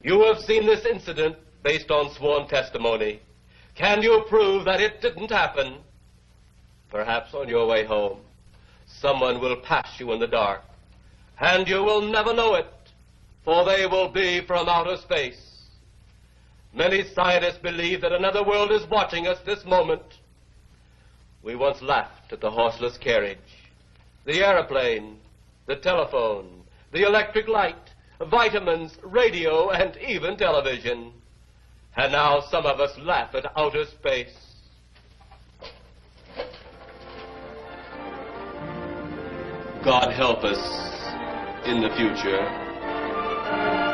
You have seen this incident based on sworn testimony. Can you prove that it didn't happen? Perhaps on your way home, someone will pass you in the dark, and you will never know it, for they will be from outer space. Many scientists believe that another world is watching us this moment. We once laughed at the horseless carriage, the airplane, the telephone, the electric light, vitamins, radio, and even television. And now some of us laugh at outer space. God help us in the future.